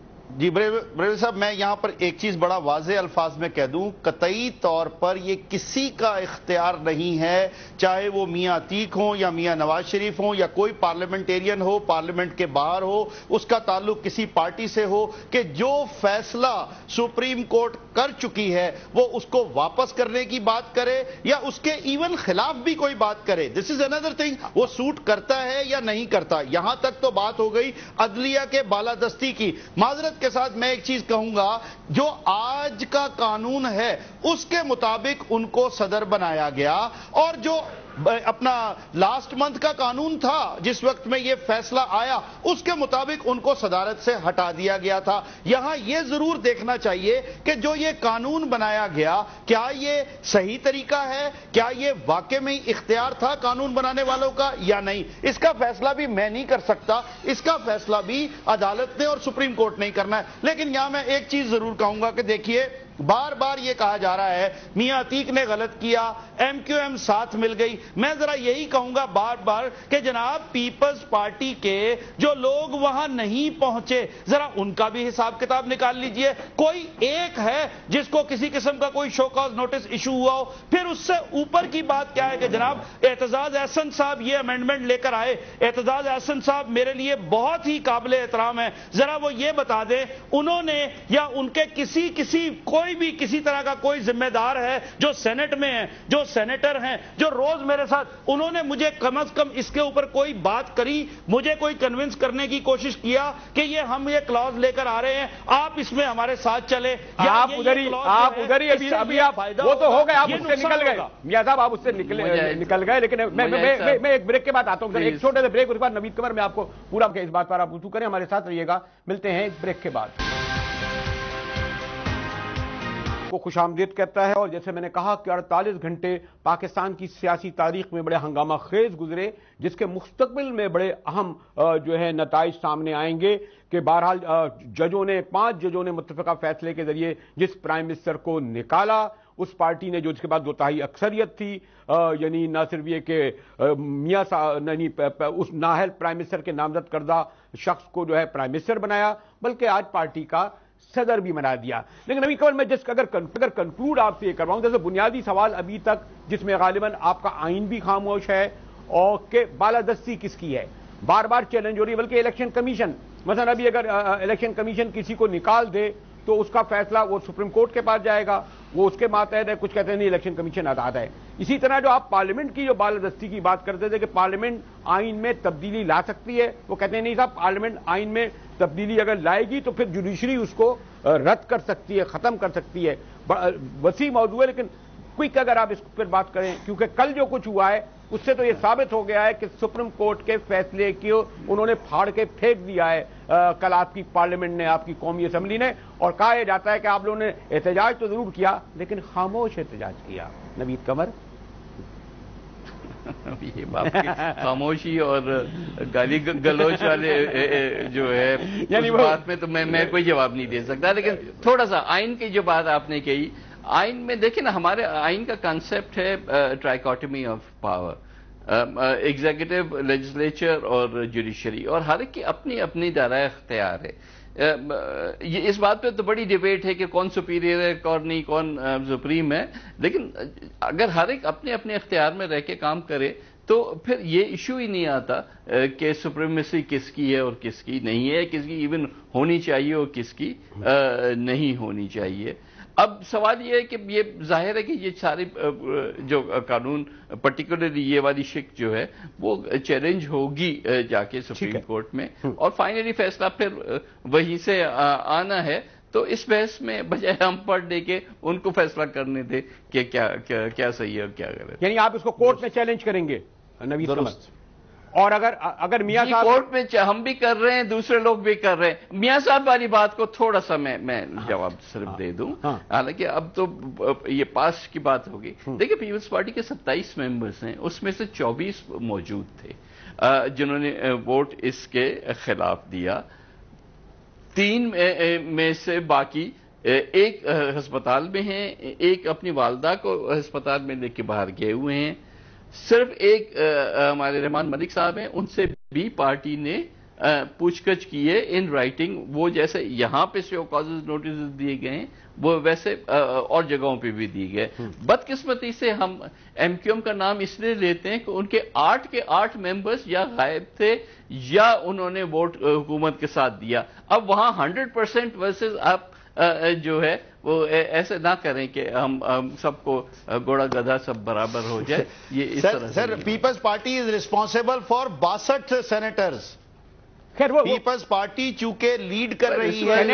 جی بریوی صاحب، میں یہاں پر ایک چیز بڑا واضح الفاظ میں کہہ دوں، قطعی طور پر یہ کسی کا اختیار نہیں ہے، چاہے وہ میاں عتیق ہوں یا میاں نواز شریف ہوں یا کوئی پارلیمنٹیرین ہو، پارلیمنٹ کے باہر ہو، اس کا تعلق کسی پارٹی سے ہو، کہ جو فیصلہ سپریم کورٹ کر چکی ہے وہ اس کو واپس کرنے کی بات کرے یا اس کے ایون خلاف بھی کوئی بات کرے. دس از اندر تھنگ، وہ سوٹ کرتا ہے یا نہیں کرتا. یہاں تک تو بات ہو گئی عدلیہ کے بالادستی کی. معذرت کے ساتھ میں ایک چیز کہوں گا، جو آج کا قانون ہے اس کے مطابق ان کو صدر بنایا گیا، اور جو اپنا لاسٹ منتھ کا قانون تھا جس وقت میں یہ فیصلہ آیا اس کے مطابق ان کو صدارت سے ہٹا دیا گیا تھا. یہاں یہ ضرور دیکھنا چاہیے کہ جو یہ قانون بنایا گیا کیا یہ صحیح طریقہ ہے، کیا یہ واقع میں اختیار تھا قانون بنانے والوں کا یا نہیں. اس کا فیصلہ بھی میں نہیں کر سکتا، اس کا فیصلہ بھی عدالت نے اور سپریم کورٹ نے کرنا ہے. لیکن یہاں میں ایک چیز ضرور کہوں گا کہ دیکھیے بار بار یہ کہا جا رہا ہے میاں عتیق نے غلط کیا، ایم کیو ایم ساتھ مل گئی. میں ذرا یہی کہوں گا بار بار کہ جناب پیپلز پارٹی کے جو لوگ وہاں نہیں پہنچے ذرا ان کا بھی حساب کتاب نکال لیجئے. کوئی ایک ہے جس کو کسی قسم کا کوئی شو کاز نوٹس ایشو ہوا ہو؟ پھر اس سے اوپر کی بات کیا ہے کہ جناب اعتزاز احسن صاحب یہ امینڈمنٹ لے کر آئے. اعتزاز احسن صاحب میرے لیے بہت ہی قابل احترام ہے، ذرا وہ یہ بتا دیں انہوں نے یا ان کے کسی کسی کوئی کوئی بھی کسی طرح کا کوئی ذمہ دار ہے جو سینٹ میں ہے، جو سینیٹر ہیں، جو روز میرے ساتھ، انہوں نے مجھے کم از کم اس کے اوپر کوئی بات کری، مجھے کوئی کنونس کرنے کی کوشش کیا کہ یہ ہم یہ کلاز لے کر آ رہے ہیں، آپ اس میں ہمارے ساتھ چلے. آپ ادھر ہی آپ ادھر ہی ابھی ابھی آپ وہ تو ہو گئے، آپ اس سے نکل گئے میاں صاحب، آپ اس سے نکل گئے. لیکن میں ایک بریک کے بعد آتا ہوں، ایک چھوٹے سے بریک، اس کے بعد نوید قمر میں آپ کو پورا اس بات پر آپ رجوع کریں. ہمارے ساتھ رہیے گا، ملتے ہیں ایک بریک کے بعد. کو خوش آمدید کہتا ہے. اور جیسے میں نے کہا کہ اڑتالیس گھنٹے پاکستان کی سیاسی تاریخ میں بڑے ہنگامہ خیز گزرے، جس کے مستقبل میں بڑے اہم جو ہے نتائج سامنے آئیں گے کہ بہرحال ججوں نے پانچ ججوں نے متفقہ فیصلے کے ذریعے جس پرائم منسٹر کو نکالا اس پارٹی نے جو اس کے بعد دو تہائی اکثریت تھی، یعنی نہ صرف یہ کہ میاں یعنی اس نااہل پرائم منسٹر کے نامزد کردہ شخص کو جو ہے پرائم منسٹر بنایا، بلکہ آج پارٹی کا صدر بھی بنا دیا۔ لیکن ابھی قبل میں جس اگر اگر کنکلوڈ آپ سے یہ کرواؤں، جیسے بنیادی سوال ابھی تک جس میں غالباً آپ کا آئین بھی خاموش ہے اور کہ بالادستی کس کی ہے، بار بار چیلنج ہو رہی ہے، بلکہ الیکشن کمیشن مثلا ابھی اگر الیکشن کمیشن کسی کو نکال دے تو اس کا فیصلہ وہ سپریم کورٹ کے پاس جائے گا، وہ اس کے ماتحت ہے، کچھ کہتے ہیں نہیں الیکشن کمیشن آزاد ہے۔ اسی طرح جو آپ پارلیمنٹ کی جو بالادستی کی بات کرتے تھے کہ پارلیمنٹ آئین میں تبدیلی لا سکتی ہے، وہ کہتے ہیں نہیں صاحب پارلیمنٹ آئین میں تبدیلی اگر لائے گی تو پھر جوڈیشری اس کو رد کر سکتی ہے، ختم کر سکتی ہے۔ وسیع موضوع ہے، لیکن کوئک اگر آپ اس پر بات کریں، کیونکہ کل جو کچھ ہوا ہے اس سے تو یہ ثابت ہو گیا ہے کہ سپریم کورٹ کے فیصلے کو انہوں نے پھاڑ کے پھینک دیا ہے کل آپ کی پارلیمنٹ نے، آپ کی قومی اسمبلی نے، اور کہا یہ جاتا ہے کہ آپ لوگوں نے احتجاج تو ضرور کیا لیکن خاموش احتجاج کیا۔ نوید قمر یہ باپ کی خاموشی اور گالی گلوچ والے جو ہے یعنی بات میں تو میں میں کوئی جواب نہیں دے سکتا، لیکن تھوڑا سا آئین کی جو بات آپ نے کہی، آئین میں دیکھیں نا ہمارے آئین کا کانسیپٹ ہے trichotomy of power, executive, legislature اور جوڈیشری، اور ہر ایک کی اپنی اپنی دائرہ اختیار ہے۔ یہ اس بات پہ تو بڑی ڈیبیٹ ہے کہ کون سپیریئر ہے کون نہیں، کون سپریم ہے، لیکن اگر ہر ایک اپنے اپنے اختیار میں رہ کے کام کرے تو پھر یہ ایشو ہی نہیں آتا کہ سپریمیسی کس کی ہے اور کس کی نہیں ہے، کس کی ایون ہونی چاہیے اور کس کی نہیں ہونی چاہیے۔ اب سوال یہ ہے کہ یہ ظاہر ہے کہ یہ سارے جو قانون پرٹیکولرلی یہ والی شک جو ہے وہ چیلنج ہوگی جا کے سپریم کورٹ میں، اور فائنلی فیصلہ پھر وہیں سے آنا ہے۔ تو اس بحث میں بجائے ہم پڑھ دے کے ان کو فیصلہ کرنے دے کہ کیا کیا صحیح ہے اور کیا غلط۔ یعنی آپ اس کو کورٹ میں چیلنج کریں گے نوید قمر؟ اور اگر اگر میاں صاحب کورٹ میں ہم بھی کر رہے ہیں، دوسرے لوگ بھی کر رہے ہیں، میاں صاحب والی بات کو تھوڑا سا میں میں جواب صرف دے دوں، حالانکہ اب تو یہ پاس کی بات ہوگی۔ دیکھیں پیپلز پارٹی کے ستائیس ممبرز ہیں، اس میں سے چوبیس موجود تھے جنہوں نے ووٹ اس کے خلاف دیا، تین میں سے باقی ایک ہسپتال میں ہیں، ایک اپنی والدہ کو ہسپتال میں لے کے باہر گئے ہوئے ہیں، صرف ایک ہمارے رحمان ملک صاحب ہیں، ان سے بھی پارٹی نے پوچھ گچھ کی ہے ان رائٹنگ، وہ جیسے یہاں پہ شو کازز نوٹسز دیے گئے ہیں وہ ویسے اور جگہوں پہ بھی دیے گئے۔ بدقسمتی سے ہم ایم کیو ایم کا نام اس لیے لیتے ہیں کہ ان کے آٹھ کے آٹھ ممبرز یا غائب تھے یا انہوں نے ووٹ حکومت کے ساتھ دیا۔ اب وہاں ہنڈریڈ پرسینٹ ورسز آپ جو ہے وہ ایسے نہ کریں کہ ہم سب کو گھوڑا گدھا سب برابر ہو جائے۔ یہ اس طرح sir Peoples Party is responsible for باسٹھ سینیٹرز، پیپلز پارٹی چونکہ لیڈ کر رہی ہے،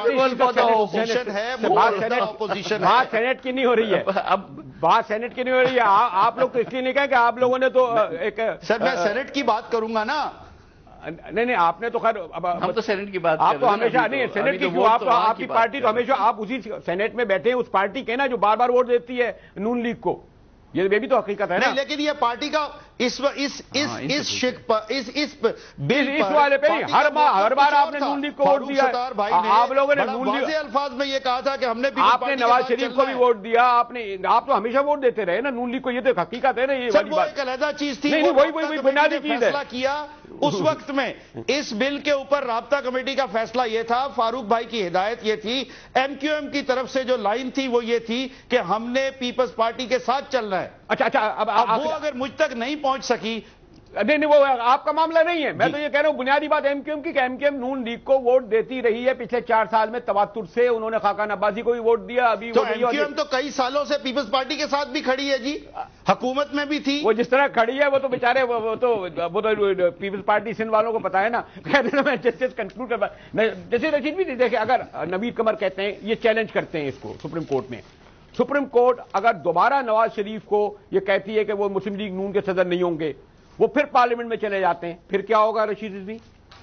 بات سینٹ کی نہیں ہو رہی ہے، اب بات سینٹ کی نہیں ہو رہی ہے، آپ لوگ تو اس لیے نہیں کہیں کہ آپ لوگوں نے تو ایک سر میں سینٹ کی بات کروں گا نا، نہیں نہیں آپ نے تو خیر ہم تو سینٹ کی بات آپ تو ہمیشہ نہیں سینٹ کی کیوں، آپ آپ کی پارٹی تو ہمیشہ آپ اسی سینٹ میں بیٹھے ہیں، اس پارٹی کے نا جو بار بار ووٹ دیتی ہے نون لیگ کو، یہ بھی تو حقیقت ہے نا۔ لیکن یہ پارٹی کا اس اس اس اس شک پر اس اس بل اس والے پہ ہر ہر بار آپ نے نون لیگ کو ووٹ دیا ہے، آپ لوگوں نے نون لیگ الفاظ میں یہ کہا تھا کہ ہم نے آپ نے نواز شریف کو بھی ووٹ دیا، آپ نے آپ تو ہمیشہ ووٹ دیتے رہے نا نون لیگ کو، یہ تو حقیقت ہے نا، یہ والی بات ایک علیحدہ چیز تھی، وہی وہی بنیادی چیز ہے۔ کیا اس وقت میں اس بل کے اوپر رابطہ کمیٹی کا فیصلہ یہ تھا، فاروق بھائی کی ہدایت یہ تھی، ایم کیو ایم کی طرف سے جو لائن تھی وہ یہ تھی کہ ہم نے پیپلز پارٹی کے ساتھ چلنا ہے۔ اچھا اچھا اب وہ اگر مجھ تک نہیں پہنچ سکی، نہیں نہیں وہ آپ کا معاملہ نہیں ہے، میں تو یہ کہہ رہا ہوں بنیادی بات ایم کیو ایم کی کہ M Q M Noon League کو ووٹ دیتی رہی ہے پچھلے چار سال میں تواتر سے، انہوں نے خاقان عباسی کو بھی ووٹ دیا، ابھی تو ایم کیو ایم تو کئی سالوں سے پیپلز پارٹی کے ساتھ بھی کھڑی ہے جی، حکومت میں بھی تھی، وہ جس طرح کھڑی ہے وہ تو بیچارے وہ تو وہ تو پیپلز پارٹی سندھ والوں کو پتا ہے نا۔ میں جسٹس کنکلوڈ کر جیسے رشید بھی دیکھیں، اگر نوید قمر کہتے ہیں یہ چیلنج کرتے ہیں اس کو سپریم کورٹ میں، سپریم کورٹ اگر دوبارہ نواز شریف کو یہ کہتی ہے کہ وہ مسلم لیگ نون کے صدر نہیں ہوں گے، وہ پھر پارلیمنٹ میں چلے جاتے ہیں، پھر کیا ہوگا رشید رضوی؟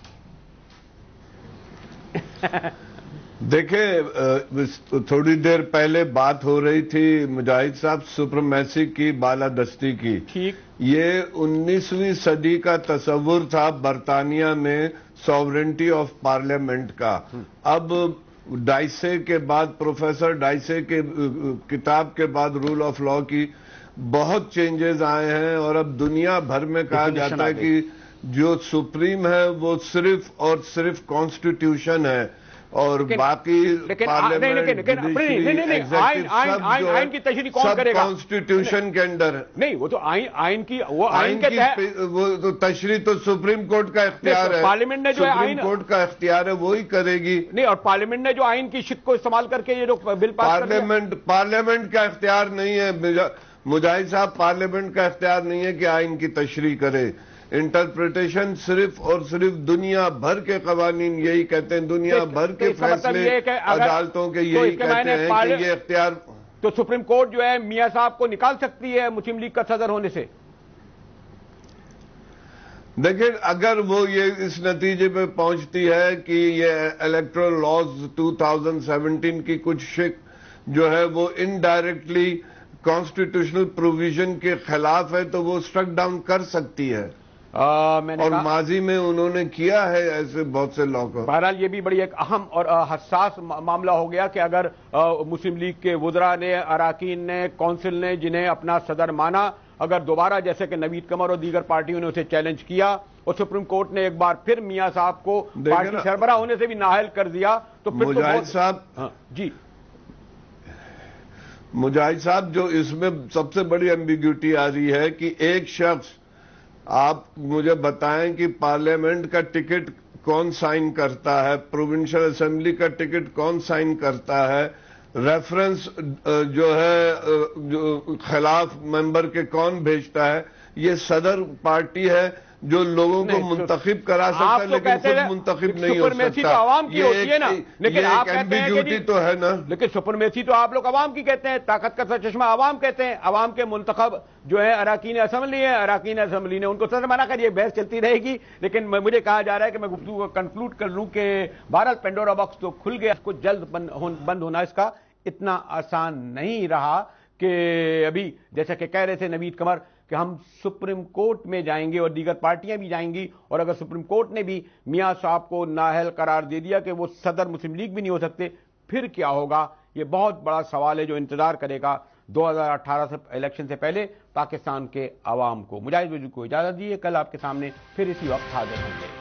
دیکھیں تھوڑی دیر پہلے بات ہو رہی تھی مجاہد صاحب سپریمیسی کی، بالادستی کی، ٹھیک، یہ انیسویں صدی کا تصور تھا برطانیہ میں ساورنٹی آف پارلیمنٹ کا، اب ڈائسے کے بعد پروفیسر ڈائسے کے کتاب کے بعد رول آف لاء کی بہت چینجز آئے ہیں، اور اب دنیا بھر میں کہا جاتا ہے کہ جو سپریم ہے وہ صرف اور صرف کانسٹیٹیوشن ہے، اور باقی پارلیمنٹ آئین کی تشریح کون کرے گا؟ کانسٹیٹیوشن کے انڈر نہیں، وہ تو آئین کی وہ آئین کے تحت وہ تو تشریح تو سپریم کورٹ کا اختیار ہے، پارلیمنٹ نے جو سپریم کورٹ کا اختیار ہے وہی کرے گی۔ نہیں، اور پارلیمنٹ نے جو آئین کی شق کو استعمال کر کے یہ جو بل پاس پارلیمنٹ پارلیمنٹ کا اختیار نہیں ہے مجاہد صاحب، پارلیمنٹ کا اختیار نہیں ہے کہ آئین کی تشریح کرے۔ انٹرپریٹیشن صرف اور صرف دنیا بھر کے قوانین یہی کہتے ہیں، دنیا بھر کے فیصلے عدالتوں کے یہی کہتے ہیں کہ یہ اختیار۔ تو سپریم کورٹ جو ہے میاں صاحب کو نکال سکتی ہے مسلم لیگ کا صدر ہونے سے؟ دیکھیں، اگر وہ یہ اس نتیجے پہ پہنچتی ہے کہ یہ الیکٹرل لاز دو ہزار سترہ کی کچھ شق جو ہے وہ انڈائریکٹلی کانسٹیٹیوشنل پروویژن کے خلاف ہے تو وہ سٹرک ڈاؤن کر سکتی ہے، اور ماضی میں انہوں نے کیا ہے ایسے بہت سے لاء کو۔ بہرحال یہ بھی بڑی ایک اہم اور حساس معاملہ ہو گیا کہ اگر مسلم لیگ کے وزراء نے، اراکین نے، کونسل نے جنہیں اپنا صدر مانا، اگر دوبارہ جیسے کہ نوید قمر اور دیگر پارٹیوں نے اسے چیلنج کیا اور سپریم کورٹ نے ایک بار پھر میاں صاحب کو پارٹی سربراہ ہونے سے بھی نااہل کر دیا تو پھر مجاہد صاحب جی مجاہد صاحب جو اس میں سب سے بڑی ایمبیگوٹی آ رہی ہے کہ ایک شخص، آپ مجھے بتائیں کہ پارلیمنٹ کا ٹکٹ کون سائن کرتا ہے، پروونشل اسمبلی کا ٹکٹ کون سائن کرتا ہے، ریفرنس جو ہے جو خلاف ممبر کے کون بھیجتا ہے؟ یہ صدر پارٹی ہے جو لوگوں کو منتخب کرا سکتا ہے لیکن خود منتخب نہیں ہو سکتا۔ عوام کی ہوتی ہے نا، لیکن آپ ایمبیگوٹی تو ہے نا۔ لیکن سپرمیسی تو آپ لوگ عوام کی کہتے ہیں، طاقت کا سرچشمہ عوام کہتے ہیں، عوام کے منتخب جو ہے اراکین اسمبلی ہے، اراکین اسمبلی نے ان کو صدر بنا کر، یہ بحث چلتی رہے گی۔ لیکن مجھے کہا جا رہا ہے کہ میں گفتگو کو کنکلوڈ کر لوں کہ بہرحال پینڈورا باکس تو کھل گیا، اس کو جلد بند ہونا اس کا اتنا آسان نہیں رہا کہ ابھی جیسا کہ کہہ رہے تھے نوید قمر کہ ہم سپریم کورٹ میں جائیں گے اور دیگر پارٹیاں بھی جائیں گی، اور اگر سپریم کورٹ نے بھی میاں صاحب کو نااہل قرار دے دیا کہ وہ صدر مسلم لیگ بھی نہیں ہو سکتے، پھر کیا ہوگا؟ یہ بہت بڑا سوال ہے جو انتظار کرے گا دو ہزار اٹھارہ سے الیکشن سے پہلے پاکستان کے عوام کو۔ مجاہد کو اجازت دیجیے، کل آپ کے سامنے پھر اسی وقت حاضر ہوں گے۔